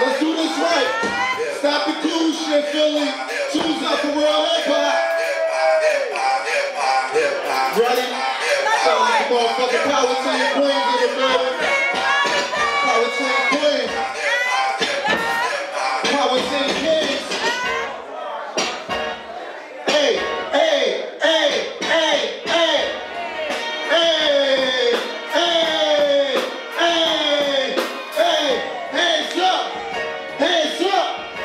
let's do this right. Stop the cool shit, Philly. Choose out for real hip-hop. Ready? Sound like the motherfucking Power to your queens in the building. Power to your queens. Power to your kings. Hey, hey, hey, hey, hey. Hey, hey, hey, hey. Hands up. Hands up.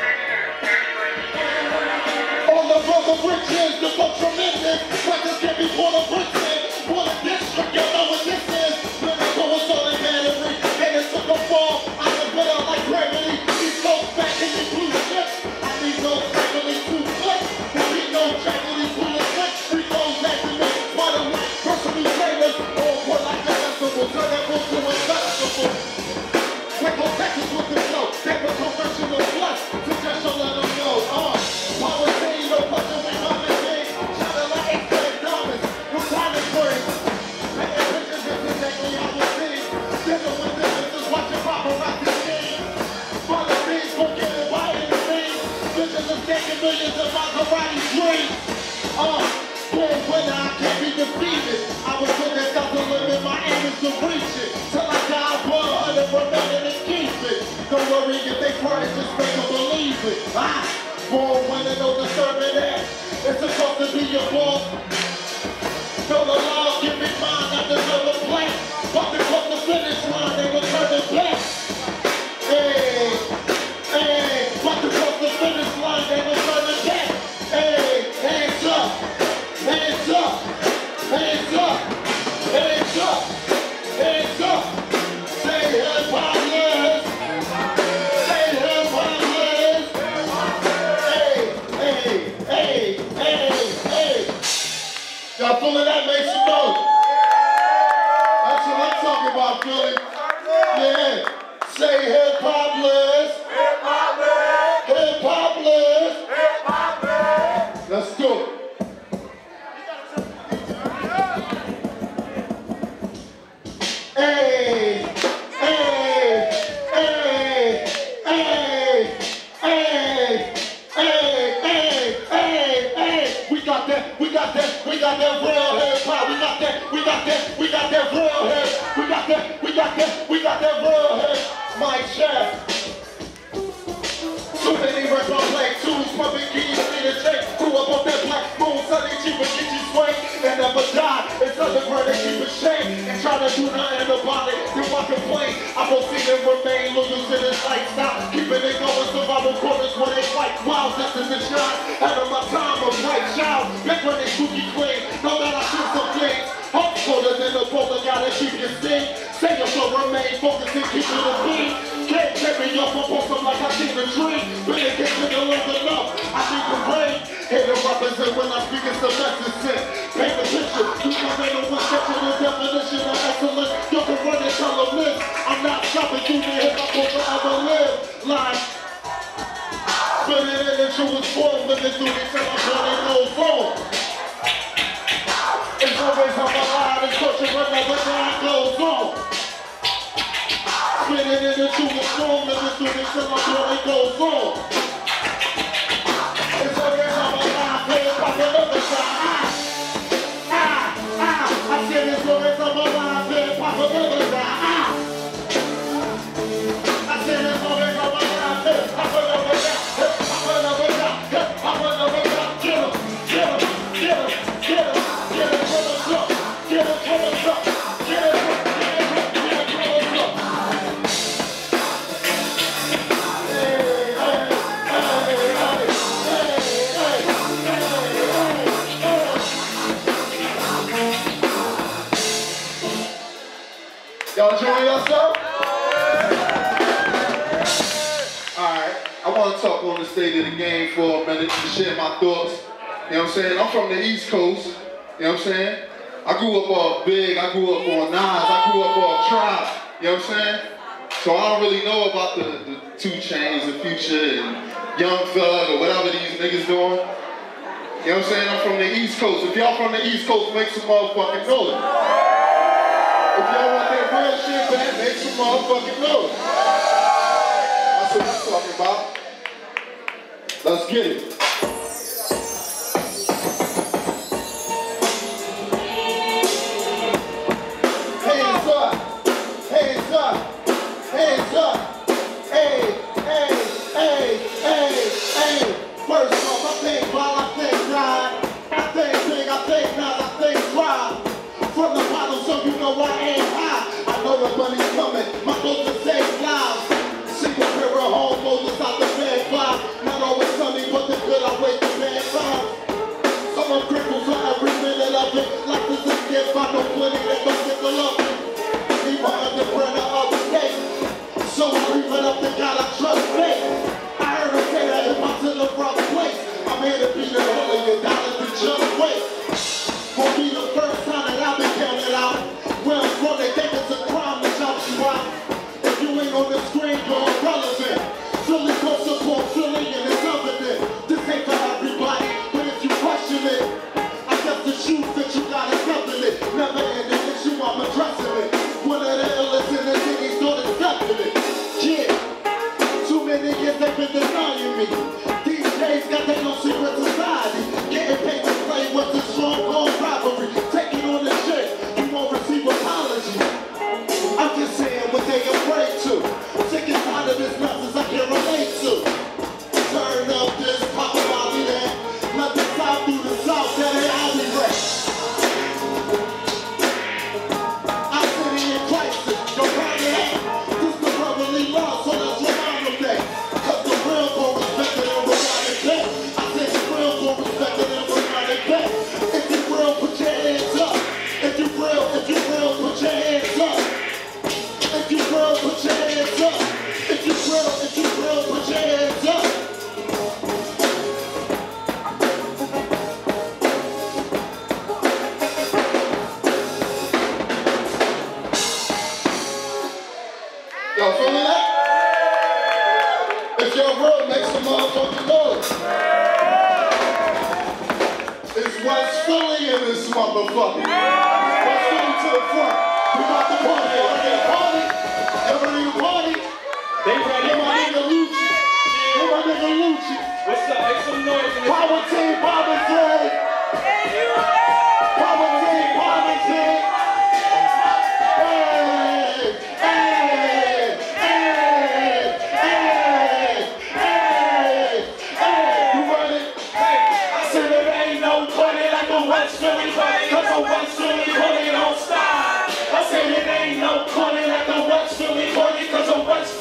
On the brother bridges, the fuck tremendous. Records can be born of Britain. Born of district, you know what this is. Lyrical was all in battery. And it took a fall. I can put out like gravity. These folks back in the blue chips. I need no family to flip. There be no tragedy to the flip. Free those activists. Why the personally trainers. All put like a festival. Turn that bull to a festival. Waco, Texas with the flow. They were conventional plus. So just to let them know. Power saying no fucking with my machine. Shining like 8 diamonds. No silent words. Making pictures is exactly how we see. Different with differences. Watching paparazzi scenes. Father things gon' get it by any means. Visions of taking millions of Maserati dreams. Born winner, I can't be defeated. I was put that out to limit, my aim is to reach it. Till I die, 100 remaining and keep it. Don't worry if they cry, just make them believe it. Born winner, no disturbing that. It's supposed to be your boss. Know the law, give me mine, I deserve a plan. But they cross the finish line, they will turn it back. Hey, hey, but they cross the finish line, they will turn it back. Hey, hands up, hands up, hands up, hands up, hands up. Say hip-hop lives. Say hip-hop lives. Hey, hey, hey, hey. Y'all feeling that? Make some noise. That's what I'm talking about, Philly. Yeah. Say hip-hop lives. Hip-hop lives. Hip-hop lives. Hip-hop lives. Let's do it. Hey, hey, hey, hey, hey, hey, hey, hey, hey. We got that real hip-hop. We got that real hip. We got that real hip. My chef. Too many reps on play, tools, pumping keys, need a check. Grew up on that black moon, sunny cheap and get you swing. And never die, it's underground and keep it shame. And try to do nothing about it, then why complain? I proceed and remain loyal to this lifestyle. Keeping it going, survival corners where they fight. Wild, this is the shot. Out of my time, a bright child. Back when they spooky claim, know that I shoot some things. Hope colder than the boulder, gotta keep your sting. Say your flow, remain focused and keep it a beat. Can't carry up and post them like I see the tree. But it gets to the love enough, I need to rain. Hear the represent when I speak, it's the message sent. Paint the picture, you can make a one section the definition of excellence. You can run and tell them this. I'm not stopping you, the hip-hop will forever live. Live. Spinning in the truest form, living through these times when it goes wrong. It's always how my life is pushing when the time goes on. Spinning in the truest form, living through these times when it goes on. It's always how my life is by the other side. I said it's always how my life is by the other side. I said it's always how my life is by the other side. Y'all enjoying yourself? Alright, I want to talk on the state of the game for a minute to share my thoughts. You know what I'm saying? I'm from the East Coast. You know what I'm saying? I grew up all big. I grew up on Nas. I grew up all Tribe. You know what I'm saying? So I don't really know about the 2 Chainz and Future and Young Thug or whatever these niggas doing. You know what I'm saying? I'm from the East Coast. If y'all from the East Coast, make some motherfucking noise. If y'all want that real shit back, make some motherfucking noise. That's what I'm talking Let's get it. Hands up, hands up, hands up. Hey, hey, hey, hey, hey. First off, I think while I think God, I think not, I think drive. From the bottom, so you know I ain't high. I know the money's coming, my goals to save lives. Single pair of home motors out the bed vibe. Not always sunny, but the good I wait the bad time. Some I'm grateful for every minute of it. Life is a gift, I know plenty that don't get the love. Leave my underbrother of the gate. So I leave it up to God, I trust faith. I heard her say that if I'm to the wrong place, I'm here to be the $1 million to just wait. Won't be the first time that I've been counted out. Where I'm from, they think it's a crime to shout you out. If you ain't on the screen, you're irrelevant. Philly don't support Philly and it's evident. This ain't for everybody, but if you question it, I guess the shoes that you got is nothing it. Never ending issue, I'm addressing it. One of the illest in the city, start accepting it. Yeah, too many years they've been denying me. These days got their own secret society. Getting paid to play with the strong arm rivalry. Taking on the shit, you won't receive apology. I'm just saying what they afraid to. Sick and tired of this nonsense I can't relate to. Turn up this pop Molly there. Let the south do the south, that ain't how we rap. I'm sitting in crisis, don't round it up. This the brotherly love, so let's remind them that. Cause the real gon' respect it and remind it back. I said the real gon' respect it and remind it back. If you real, put your hands up. If you real, put your hands up. If you real, put your hands up. If you real, put your hands up. Y'all feeling that? If you're real, make some motherfucking noise. It's West Philly in this motherfucker. West Philly to the front. We got the party. Y'all ready to party? Y'all ready to party? They ready. Hey, my nigga Lucci. Hey, my nigga Lucci. What's up? Make some noise in this. Power team, Power team. Power team, Power team. Hey, hey, hey, hey, hey, hey. You ready? Hey, I said it ain't no party like a West Philly party, cause a West Philly party don't stop. I said it ain't no party like a West Philly party, cause a West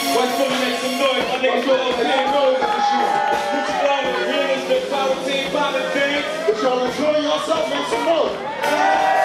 West Philly make some noise, my niggas all clear noise. What you want? Real is the power team, poppin' things. If y'all enjoy yourself, make some noise.